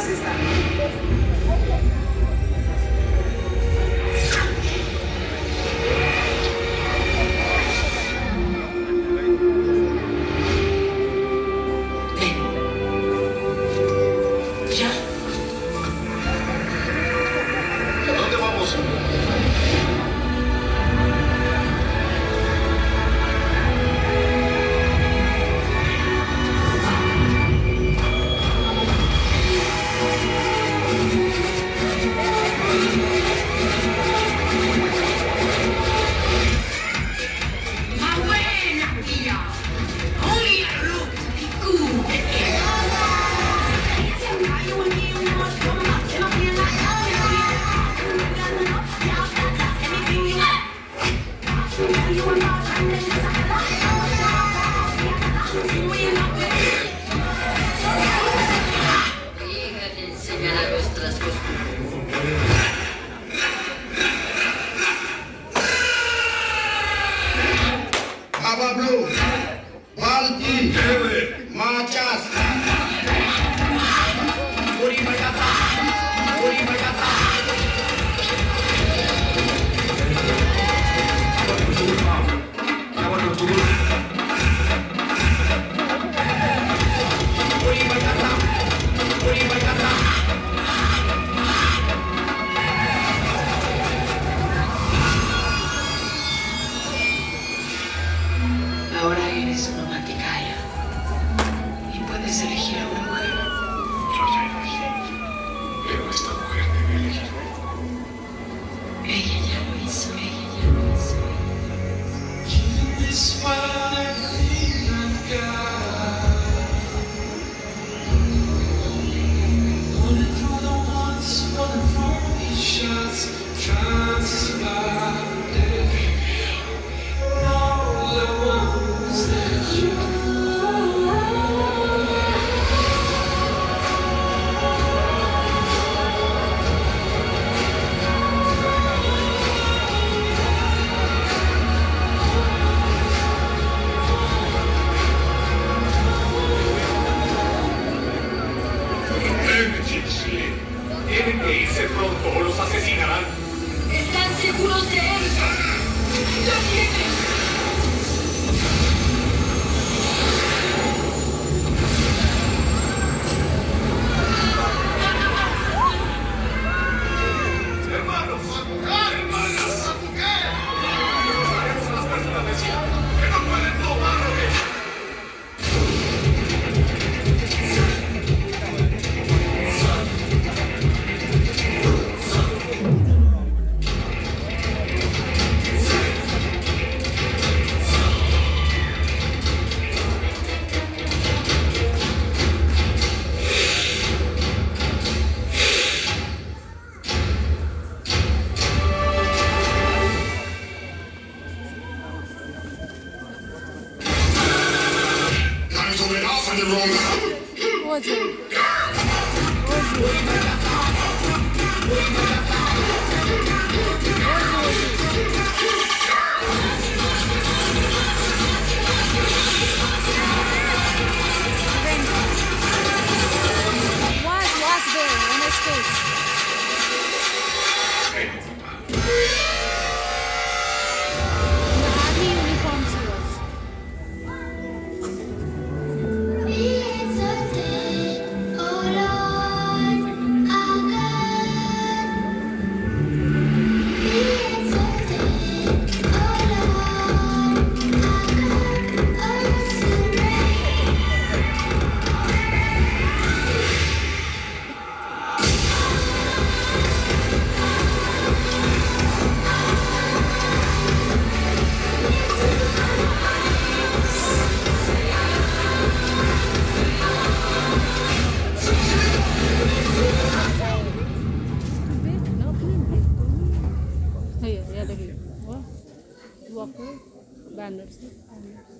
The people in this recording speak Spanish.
Blue, Balti, Machas, Puri Bagata, Puri Bagata. Puri Bagata, Puri Bagata. Ahora eres una manticaya y puedes elegir a una mujer. Yo ya elegí, pero esta mujer debe elegirme. Ella ya lo hizo, ella ya lo hizo. Tienen que irse pronto o los asesinarán. ¿Están seguros de él? ¡Lo tienen! ¡Hermanos! ¡Hermanas! ¡Traemos a las personas de Chile que no pueden tomarme! Walker, banners.